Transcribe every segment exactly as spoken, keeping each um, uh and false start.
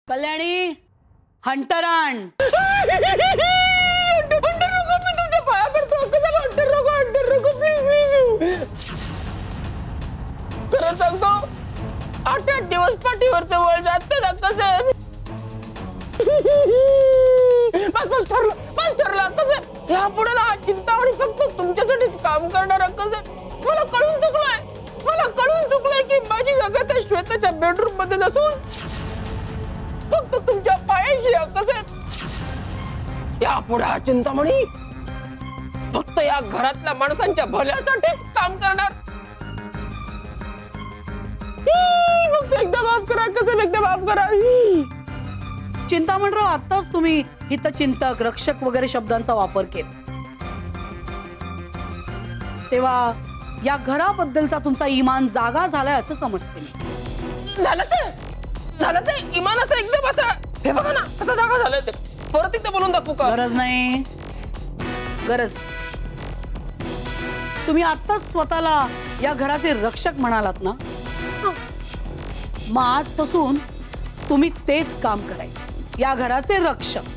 कल्याणी हंटराण खरं सांगतो आठ आठ दिवस पाठीवरचं वळ जात कसं बस बस ठरलं बस ठरलं कसं यापुढे ना चिंतामणी फक्त तुमच्यासाठीच काम करणार कसं मला कळून चुकलंय मला कळून चुकलंय की माझी जागा त्या श्वेताच्या बेडरूम मध्ये नसून फक्त तुमच्या पायाशी कसं यापुढे चिंतामणी फक्त या घरातल्या माणसांच्या भल्यासाठीच काम करणार फक्त एकदा माफ करा कसं एकदा माफ करा चिंतामणराव आताच तुम्ही हितचिंतक रक्षक वगैरे शब्दांचा वापर केला तेव्हा या घराबद्दलचा तुमचा इमान जागा झालाय असं समजते मी झालं ते झालं ते इमान असं एकदम असं हे बघा ना असं जागा झालं ते परत एकदा बोलून दाखवू का गरज नाही गरज तुम्ही आताच स्वतःला या घराचे रक्षक म्हणालात ना मग आजपासून तुम्ही तेच काम करायचं या घराचे रक्षक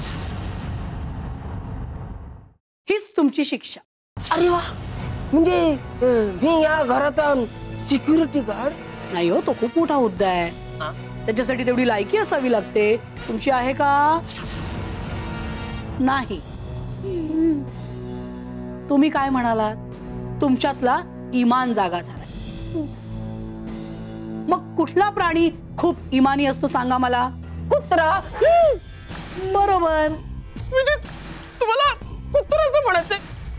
हीच तुमची शिक्षा अरे वा म्हणजे मी या घराचा सिक्युरिटी गार्ड नाही हो तो खूप मोठा हुद्दा आहे त्याच्यासाठी तेवढी लायकी असावी लागते तुमची आहे का नाही तुम्ही काय म्हणालात तुमच्यातला इमान जागा झाला मग कुठला प्राणी खूप इमानी असतो सांगा मला कुत्रा बरोबर म्हणजे तुम्हाला कुत्राचं म्हणायचंय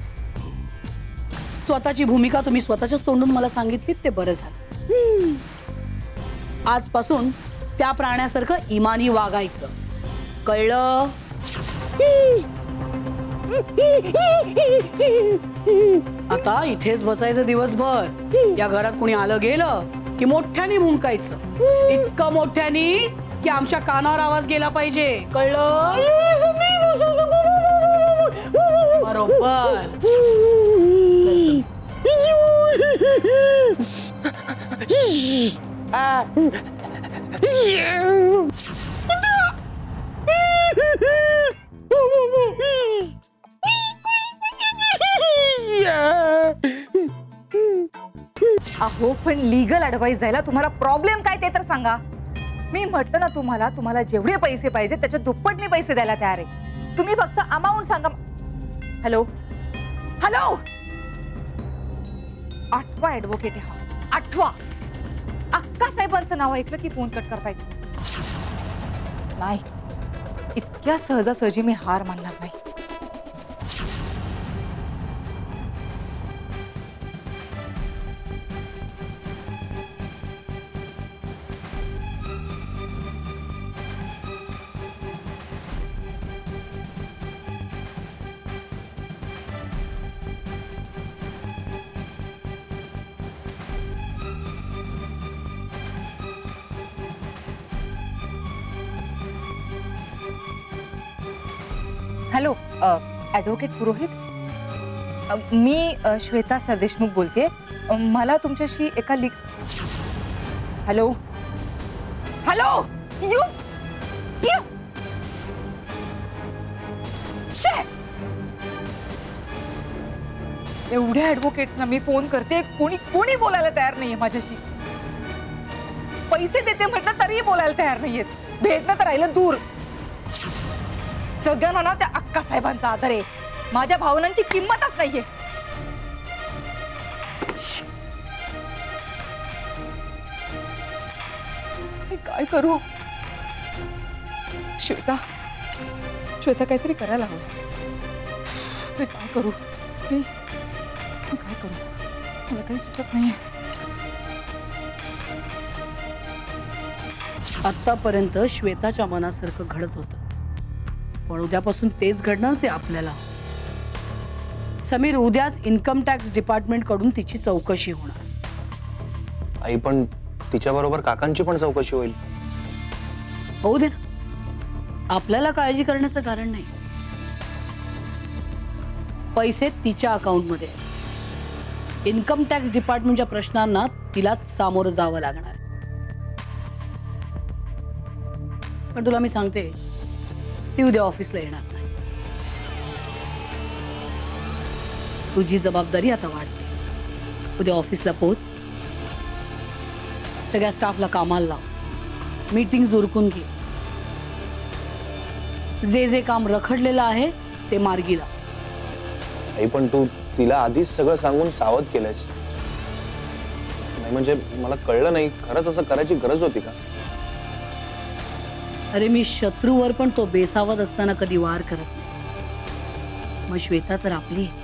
स्वतःची भूमिका तुम्ही स्वतःच्याच तोंडून मला सांगितलीत ते बरं झालं आजपासून त्या प्राण्यासारखं इमानी वागायचं कळलं आता इथेच बसायचं दिवसभर या घरात कोणी आलं गेलं की मोठ्याने भुंकायचं इतकं मोठ्याने की आमच्या कानावर आवाज गेला पाहिजे कळलं बरोबर अहो पण लीगल ऍडवाइस द्यायला तुम्हाला प्रॉब्लेम काय ते तर सांगा मी म्हटलं ना तुम्हाला तुम्हाला जेवढे पैसे पाहिजे त्याच्या दुप्पट मी पैसे द्यायला तयार आहे तुम्ही फक्त अमाऊंट सांगा हॅलो हॅलो आठवा ऍडव्होकेट आहे हा आठवा अक्का साहेबांचं नाव ऐकलं की फोन कट करता येतो नाही इतक्या सहजासहजी मी हार मानणार नाही हॅलो ॲडव्होकेट पुरोहित मी श्वेता सरदेशमुख बोलते मला तुमच्याशी एका लिख हॅलो हॅलो यू यू एवढ्या ॲडव्होकेट्सना मी फोन करते कोणी कोणी बोलायला तयार नाहीये माझ्याशी पैसे देते म्हटलं तरीही बोलायला तयार नाहीयेत भेटणं तर राहिलं दूर सगळ्यांना ना त्या अक्का साहेबांचा आदर आहे माझ्या भावनांची किंमतच नाहीये मी काय करू श्वेता श्वेता काहीतरी करायला हवं मी काय करू मी मी काय करू मला काही सुचत नाहीये आतापर्यंत श्वेताच्या मनासारखं घडत होतं पण उद्यापासून तेच घडणारच आहे आपल्याला समीर उद्याच इन्कम टॅक्स डिपार्टमेंट कडून तिची चौकशी होणार आई पण तिच्या बरोबर काकांची पण चौकशी होईल होऊ दे ना आपल्याला काळजी करण्याचं कारण नाही पैसे तिच्या अकाउंट मध्ये इन्कम टॅक्स डिपार्टमेंटच्या प्रश्नांना तिलाच सामोरं जावं लागणार पण तुला मी सांगते, ती उद्या ऑफिसला येणार नाही. तुझी जबाबदारी आता वाढते. उद्या ऑफिसला पोच, सगळ्या स्टाफला कामाला लाव, मीटिंग्स उरकून घे, जे जे काम रखडलेलं आहे ते मार्गी लाव. आई पण तू तिला आधीच सगळं सांगून सावध केलंयस. नाही म्हणजे मला कळलं नाही, खरंच असं करायची गरज होती का? अरे मी शत्रूवर पण तो बेसावध असताना कधी वार करत नाही. मग श्वेता तर आपली आहे.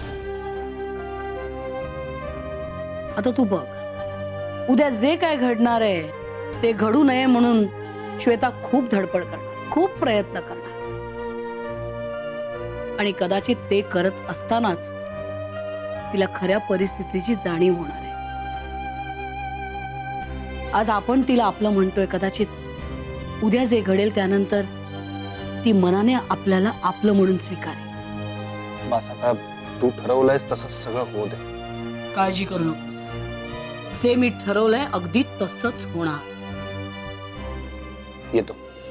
आता तू बघ, उद्या जे काय घडणार आहे ते घडू नये म्हणून श्वेता खूप धडपड करणार, खूप प्रयत्न करणार. आणि कदाचित ते करत असतानाच तिला खऱ्या परिस्थितीची जाणीव होणार आहे. आज आपण तिला आपलं म्हणतोय, कदाचित उद्या जे घडेल त्यानंतर ती मनाने आपल्याला आपलं म्हणून स्वीकारेल. बस आता तू ठरवलंयस तसं सगळं होऊ दे. काळजी करू नकोस, जे मी ठरवलंय अगदी तसंच होणार. येतो.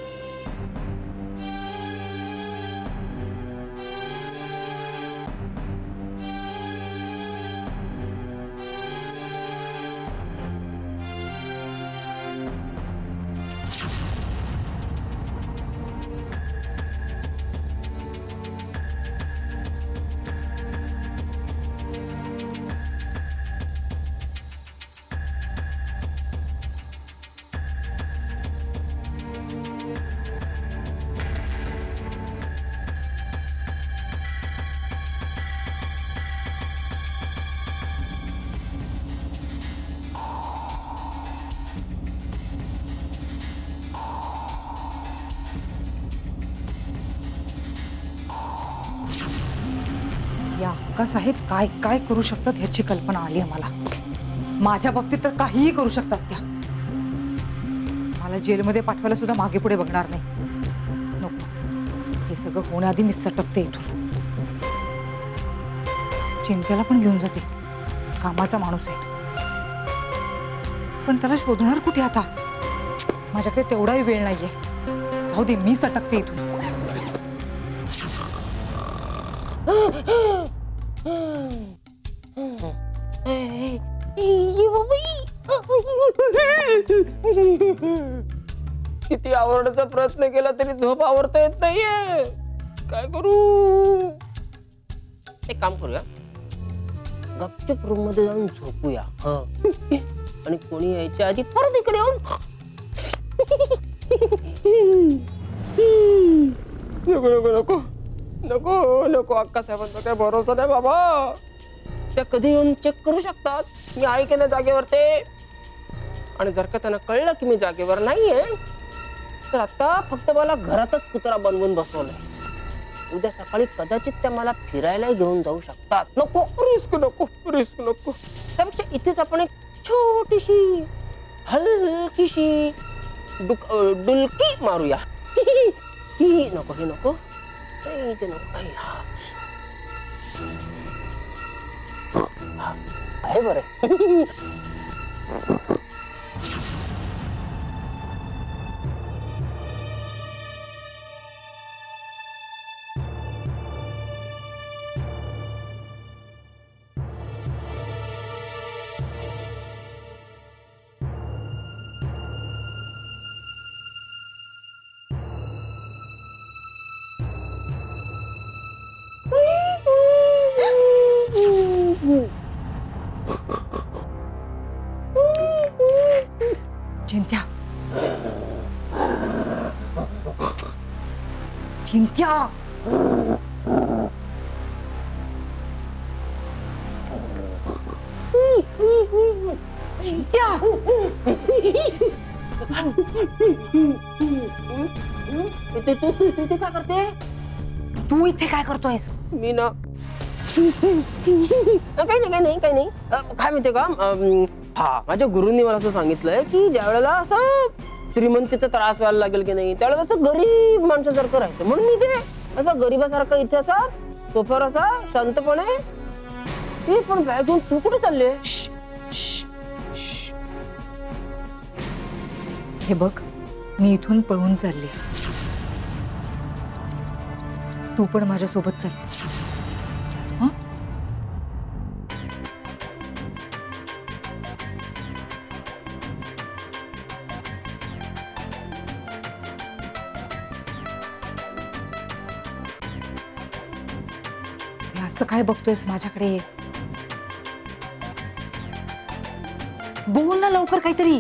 या अक्का साहेब काय काय करू शकतात ह्याची कल्पना आली आहे मला. माझ्या बाबतीत तर काहीही करू शकतात त्या. मला जेलमध्ये पाठवायला सुद्धा मागे पुढे बघणार नाही. नको, हे सगळं होण्याआधी मी सटकते इथून. चिंत्याला पण घेऊन जाते, कामाचा माणूस आहे. पण त्याला शोधणार कुठे आता? माझ्याकडे तेवढाही वेळ नाहीये. जाऊ दे, मी सटकते इथून. किती आवरण्याचा प्रयत्न केला तरी झोप आवरता येत नाहीये. काय करू? एक काम करूया, गपचूप रूम मध्ये जाऊन झोपूया. आणि कोणी यायच्या आधी परत इकडे येऊन नको नको नको नको नको अक्का साहेबांचा काय भरोसा नाही बाबा. त्या कधी येऊन चेक करू शकतात मी आहे की नाही जागेवर ते. आणि जर का त्यांना कळलं की मी जागेवर नाहीये तर आता फक्त मला घरातच कुत्रा बनवून बसवलंय. उद्या सकाळी कदाचित त्या मला फिरायला घेऊन जाऊ शकतात. नको, रिस्क नको, रिस्क नको. त्यापेक्षा इथेच आपण एक छोटीशी हलकीशी डुक डुलकी मारूया. ही नको, हे नको, ते नको. आहे बरं. चिंत्या, चिंत्या, चिंत्या. इथे तू इथे काय करते? तू इथे काय करतोयस? मी ना काही नाही काही नाही काही नाही काय माहितीये का, हा माझ्या गुरुंनी मला असं सांगितलंय की ज्या वेळेला असं श्रीमंतीचा त्रास व्हायला लागेल की नाही त्यावेळेला असं गरीब माणसासारखं राहायचं. म्हणून मी ते असं गरीबासारखं इथे असा सोफ्यावर असा शांतपणे. ते पण बॅग घेऊन तू कुठे चालले? हे बघ, मी इथून पळून चालले, तू पण माझ्यासोबत चल. हं? हे असं काय बघतोयस माझ्याकडे? बोल ना लवकर काहीतरी.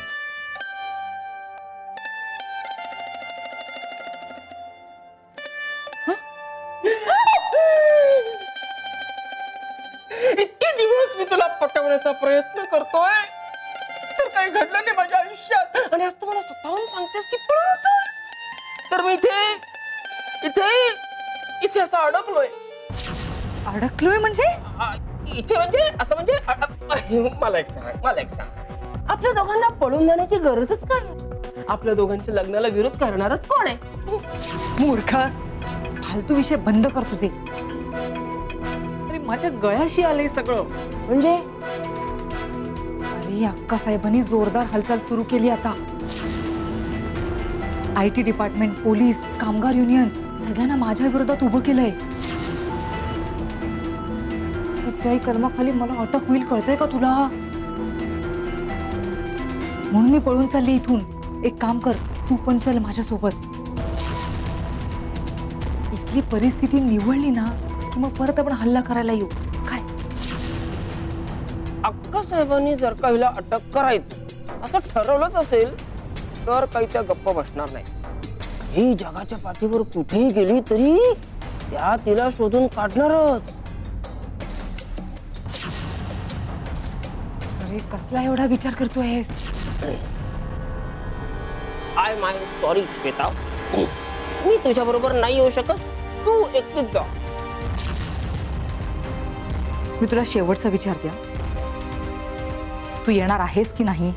इतके दिवस मी तुला पटवण्याचा प्रयत्न करतोय, तर काही घडलं नाही माझ्या आयुष्यात, आणि आज तू मला स्वतःहून सांगतेस की पळून चल. तर मी इथे इथे इथे असं अडकलोय. अडकलोय म्हणजे? आ, इथे म्हणजे असं म्हणजे अ, अ, मला एक सांग मला एक सांग आपल्या दोघांना पळून जाण्याची गरजच काय? आपल्या दोघांच्या लग्नाला विरोध करणारच कोण आहे? मूर्खा, फालतू विषय बंद कर तुझे. अरे माझ्या गळ्याशी आलंय सगळं. म्हणजे अरे अक्का साहेबांनी जोरदार हालचाल सुरू केली आता. आय टी डिपार्टमेंट, पोलीस, कामगार युनियन सगळ्यांना माझ्या विरोधात उभं केलंय. त्याही कर्माखाली मला अटक होईल, कळतंय का तुला? म्हणून मी पळून चालले इथून. एक काम कर, तू पण चल माझ्यासोबत. इथली परिस्थिती निवळली ना की मग परत आपण हल्ला करायला येऊ. काय अक्का साहेबांनी जर का हिला अटक करायचं असं ठरवलंच असेल तर काही त्या गप्प बसणार नाही. ही जगाच्या पाठीवर कुठेही गेली तरी त्या तिला शोधून काढणारच. अरे कसला एवढा विचार करतोयस? आय माय सॉरी श्वेता, मी तुझ्या बरोबर नाही येऊ शकत, तू एकटीच जा. मी तुला शेवटचा विचार द्या, तू येणार आहेस की नाही?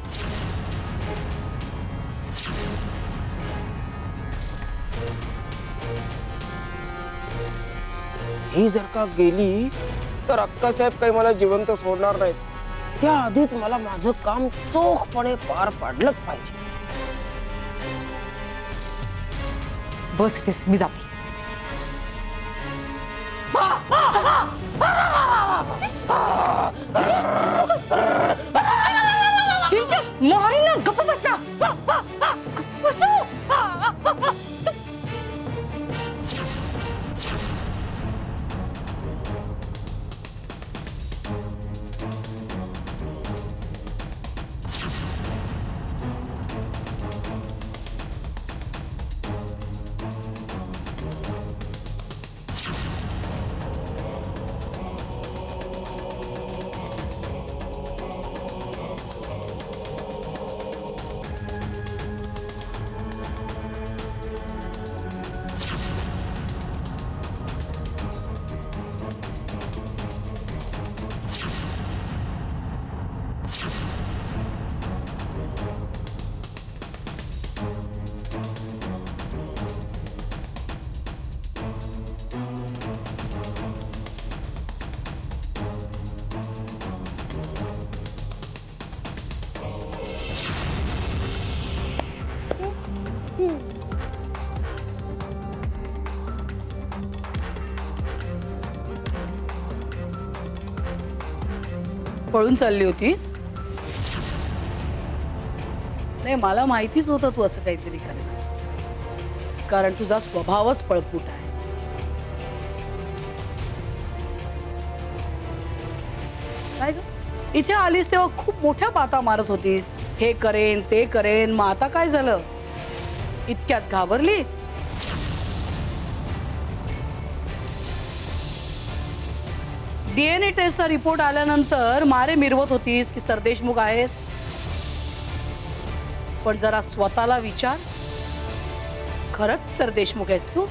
ही जर का गेली तर अक्का साहेब काही मला जिवंत सोडणार नाहीत. त्या आधीच मला माझं काम चोखपणे पार पाडलंच पाहिजे. बस इथेच, मी जाते. मारी ना, गप्प बस ना. गप्प बस ना. पळून चालली होतीस? नाही, मला माहितीच होतं तू असं काहीतरी करेल, कारण तुझा स्वभावच पळपूट आहे. काय ग, इथे आलीस तेव्हा खूप मोठ्या बाता मारत होतीस, हे करेन ते करेन. मग आता काय झालं? इतक्यात घाबरलीस? डीएनए टेस्टचा रिपोर्ट आल्यानंतर मारे मिरवत होतीस की सरदेशमुख आहेस. पण जरा स्वतःला विचार, खरंच सरदेशमुख आहेस तू?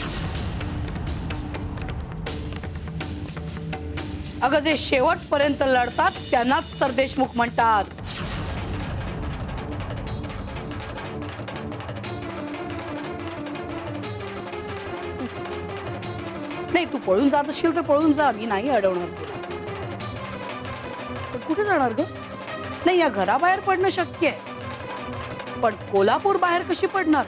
अगं, जे शेवटपर्यंत लढतात त्यांनाच सरदेशमुख म्हणतात. नाही, तू पळून जात असशील तर पळून जा, मी नाही अडवणार तुला. पण कुठे जाणार ग? नाही, या घराबाहेर पडणं शक्य आहे, पण कोल्हापूर बाहेर कशी पडणार?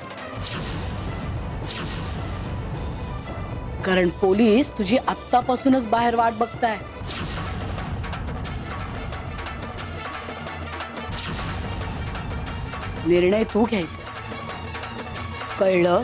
कारण पोलीस तुझी आत्तापासूनच बाहेर वाट बघताय. निर्णय तू घ्यायचा, कळलं?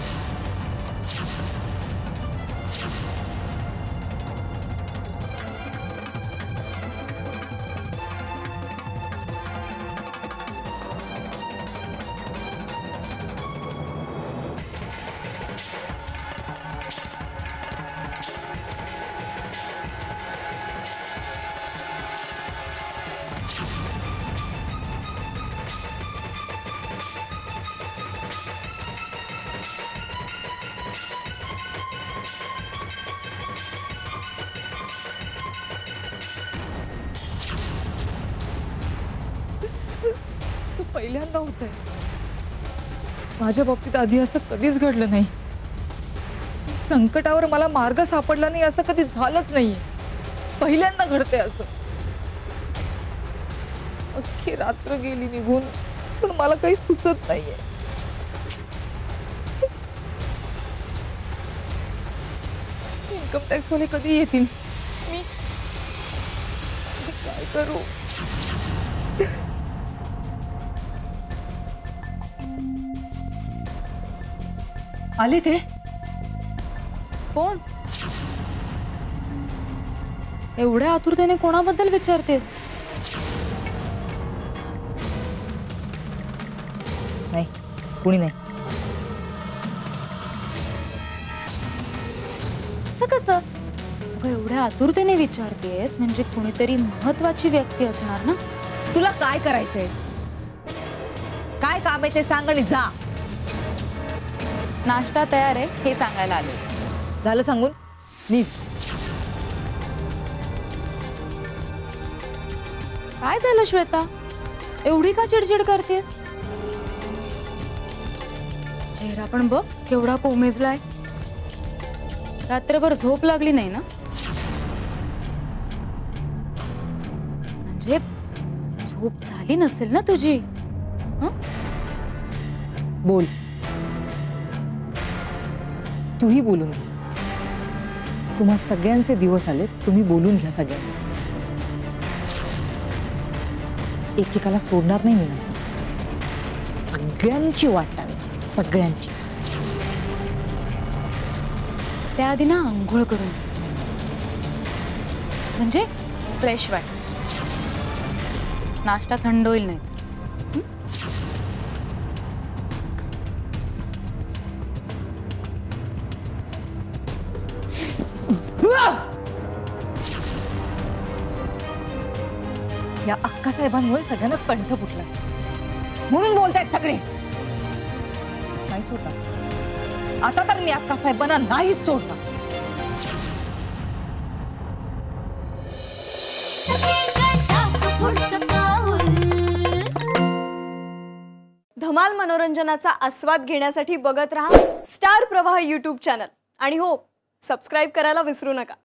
पहिल्यांदा होतंय. माझ्या बाबतीत आधी असं कधीच घडलं नाही. संकटावर मला मार्ग सापडला नाही असं कधी झालंच नाहीये. पहिल्यांदा घडतंय असं. अख्खी रात्र गेली निघून पण मला काही सुचत नाहीये. इन्कम टॅक्स वाले कधी येतील? मी काय करू? आले ते? कोण? एवढ्या आतुरतेने कोणाबद्दल विचारतेस? नाही, कुणी नाही. असं कसं? अगं एवढ्या आतुरतेने विचारतेस म्हणजे कुणीतरी महत्वाची व्यक्ती असणार ना? तुला काय करायचंय? काय काम आहे ते सांग आणि जा. नाश्ता तयार आहे हे सांगायला आले. झालं सांगून नीट. काय झालं श्वेता? एवढी का चिडचिड करतेस? चेहरा पण बघ केवढा कोमेजलाय. रात्रभर झोप लागली नाही ना? म्हणजे झोप झाली नसेल ना तुझी? हं? बोल. तूही बोलून घे. तुम्हा सगळ्यांचे दिवस आले, तुम्ही बोलून घ्या सगळ्यांनी. एकेकाला सोडणार नाही मी नंतर. सगळ्यांची वाट लावेल, सगळ्यांची. त्याआधी ना आंघोळ करून म्हणजे फ्रेश वाट. नाश्ता थंड होईल नाही तर. या अक्का साहेबांमुळे सगळ्यांना कंठ फुटलाय म्हणून बोलतायत सगळे. नाही सोडणार आता तर मी अक्का साहेबांना नाहीच सोडणार. धमाल मनोरंजनाचा आस्वाद घेण्यासाठी बघत रहा स्टार प्रवाह यूट्यूब चॅनल आणि हो सबस्क्राइब करायला विसरू नका.